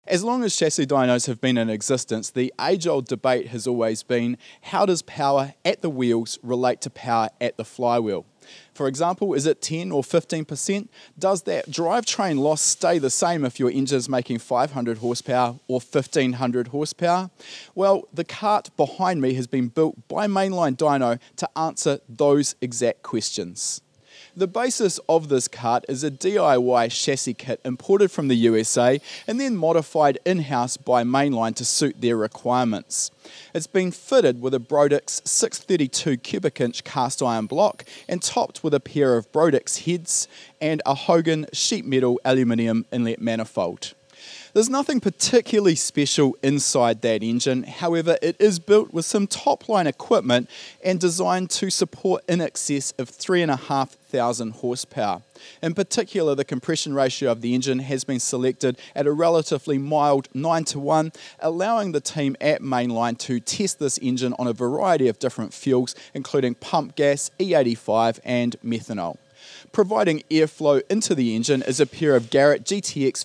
As long as chassis dynos have been in existence, the age-old debate has always been, how does power at the wheels relate to power at the flywheel? For example, is it 10 or 15%? Does that drivetrain loss stay the same if your engine's making 500 horsepower or 1500 horsepower? Well, the cart behind me has been built by Mainline Dyno to answer those exact questions. The basis of this cart is a DIY chassis kit imported from the USA and then modified in-house by Mainline to suit their requirements. It's been fitted with a Brodix 632 cubic inch cast iron block and topped with a pair of Brodix heads and a Hogan sheet metal aluminium inlet manifold. There's nothing particularly special inside that engine, however it is built with some top-line equipment and designed to support in excess of 3,500 horsepower. In particular, the compression ratio of the engine has been selected at a relatively mild 9:1, allowing the team at Mainline to test this engine on a variety of different fuels, including pump gas, E85 and methanol. Providing airflow into the engine is a pair of Garrett GTX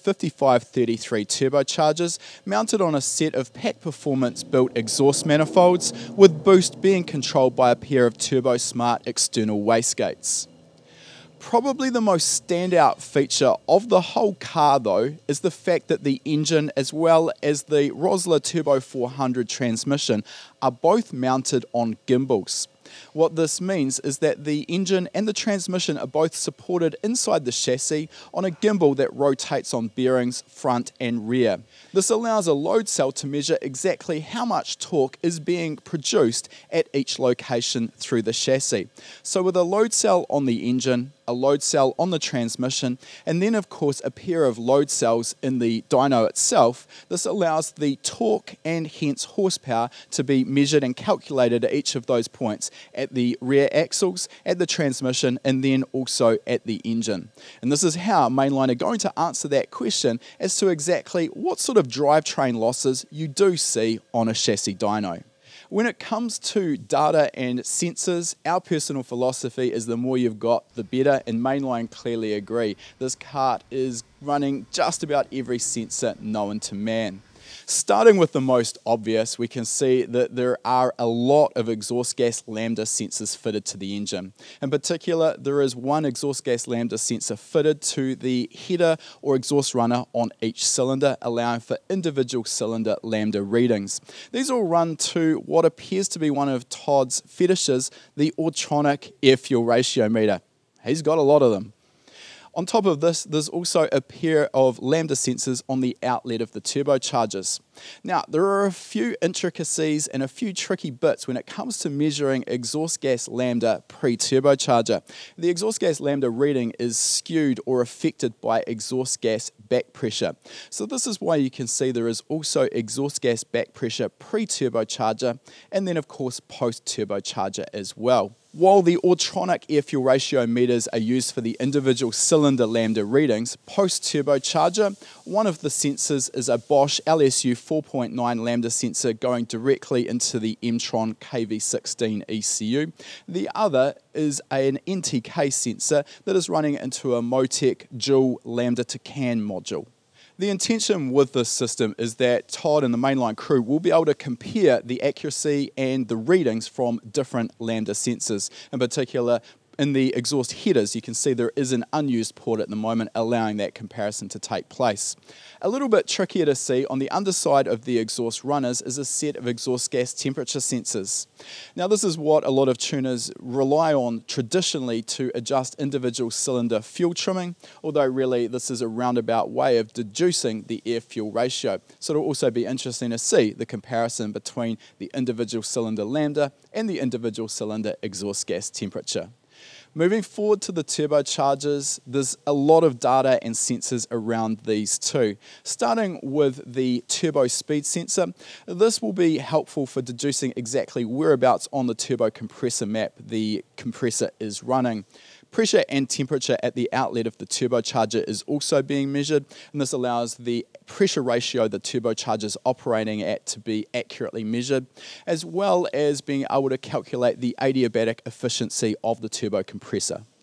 5533 turbochargers mounted on a set of pack performance built exhaust manifolds, with boost being controlled by a pair of Turbosmart external wastegates. Probably the most standout feature of the whole car though is the fact that the engine as well as the Rossler Turbo400 transmission are both mounted on gimbals. What this means is that the engine and the transmission are both supported inside the chassis on a gimbal that rotates on bearings front and rear. This allows a load cell to measure exactly how much torque is being produced at each location through the chassis. So with a load cell on the engine, a load cell on the transmission, and then of course a pair of load cells in the dyno itself, this allows the torque and hence horsepower to be measured and calculated at each of those points, at the rear axles, at the transmission, and then also at the engine. And this is how Mainline are going to answer that question as to exactly what sort of drivetrain losses you do see on a chassis dyno. When it comes to data and sensors, our personal philosophy is the more you've got, the better, and Mainline clearly agree. This cart is running just about every sensor known to man. Starting with the most obvious, we can see that there are a lot of exhaust gas lambda sensors fitted to the engine. In particular, there is one exhaust gas lambda sensor fitted to the header or exhaust runner on each cylinder, allowing for individual cylinder lambda readings. These all run to what appears to be one of Todd's fetishes, the Autronic air fuel ratio meter. He's got a lot of them. On top of this, there's also a pair of lambda sensors on the outlet of the turbochargers. Now, there are a few intricacies and a few tricky bits when it comes to measuring exhaust gas lambda pre-turbocharger. The exhaust gas lambda reading is skewed or affected by exhaust gas back pressure. So this is why you can see there is also exhaust gas back pressure pre-turbocharger and then of course post-turbocharger as well. While the Autronic air fuel ratio meters are used for the individual cylinder lambda readings, post-turbocharger, one of the sensors is a Bosch LSU 4.9 lambda sensor going directly into the Emtron KV16 ECU. The other is an NTK sensor that is running into a MoTeC dual lambda to CAN module. The intention with this system is that Todd and the Mainline crew will be able to compare the accuracy and the readings from different lambda sensors. In particular, in the exhaust headers, you can see there is an unused port at the moment, allowing that comparison to take place. A little bit trickier to see on the underside of the exhaust runners is a set of exhaust gas temperature sensors. Now this is what a lot of tuners rely on traditionally to adjust individual cylinder fuel trimming, although really this is a roundabout way of deducing the air fuel ratio. So it'll also be interesting to see the comparison between the individual cylinder lambda and the individual cylinder exhaust gas temperature. Moving forward to the turbochargers, there's a lot of data and sensors around these too. Starting with the turbo speed sensor, this will be helpful for deducing exactly whereabouts on the turbo compressor map the compressor is running. Pressure and temperature at the outlet of the turbocharger is also being measured, and this allows the pressure ratio the turbocharger is operating at to be accurately measured, as well as being able to calculate the adiabatic efficiency of the turbo compressor.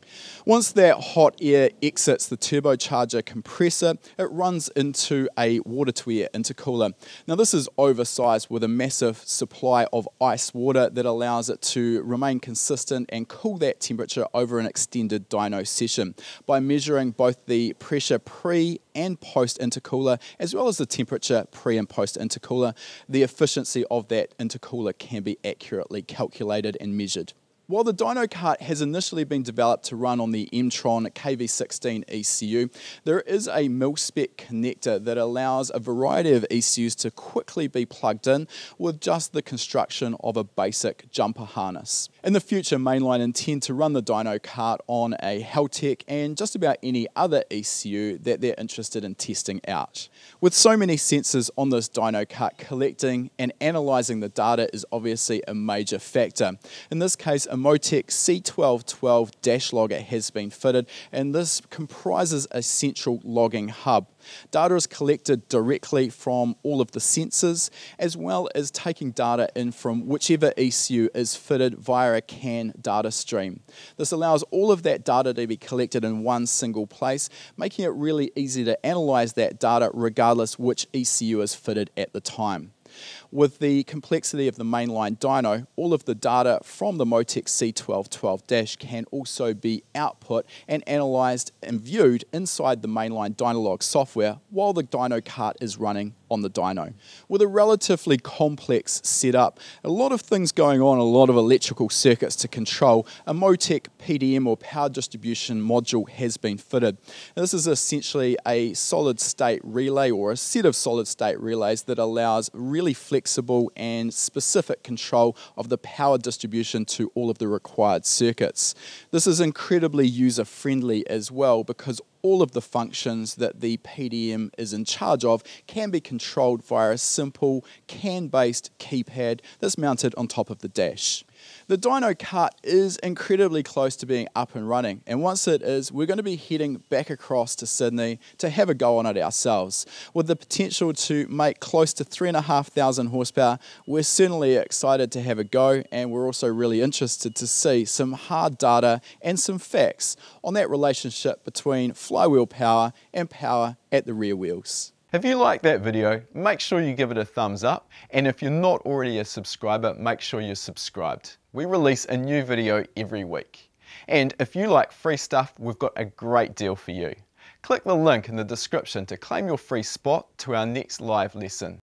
Once that hot air exits the turbocharger compressor, it runs into a water-to-air intercooler. Now this is oversized with a massive supply of ice water that allows it to remain consistent and cool that temperature over an extended dyno session. By measuring both the pressure pre and post intercooler, as well as the temperature pre and post intercooler, the efficiency of that intercooler can be accurately calculated and measured. While the dyno cart has initially been developed to run on the Emtron KV16 ECU, there is a mil-spec connector that allows a variety of ECUs to quickly be plugged in with just the construction of a basic jumper harness. In the future, Mainline intend to run the dyno cart on a Haltech and just about any other ECU that they're interested in testing out. With so many sensors on this dyno cart, collecting and analysing the data is obviously a major factor. In this case, a MoTeC C1212 dash logger has been fitted, and this comprises a central logging hub. Data is collected directly from all of the sensors, as well as taking data in from whichever ECU is fitted via a CAN data stream. This allows all of that data to be collected in one single place, making it really easy to analyse that data regardless which ECU is fitted at the time. With the complexity of the Mainline Dyno, all of the data from the MoTeC C1212 dash can also be output and analysed and viewed inside the Mainline Dynalog software while the dyno cart is running on the dyno. With a relatively complex setup, a lot of things going on, a lot of electrical circuits to control, a MoTeC PDM or power distribution module has been fitted. Now, this is essentially a solid state relay or a set of solid state relays that allows really flexible and specific control of the power distribution to all of the required circuits. This is incredibly user friendly as well because all of the functions that the PDM is in charge of can be controlled via a simple CAN-based keypad that's mounted on top of the dash. The dyno cart is incredibly close to being up and running, and once it is, we're going to be heading back across to Sydney to have a go on it ourselves. With the potential to make close to 3,500 horsepower, we're certainly excited to have a go, and we're also really interested to see some hard data and some facts on that relationship between flywheel power and power at the rear wheels. If you like that video, make sure you give it a thumbs up, and if you're not already a subscriber, make sure you're subscribed. We release a new video every week. And if you like free stuff, we've got a great deal for you. Click the link in the description to claim your free spot to our next live lesson.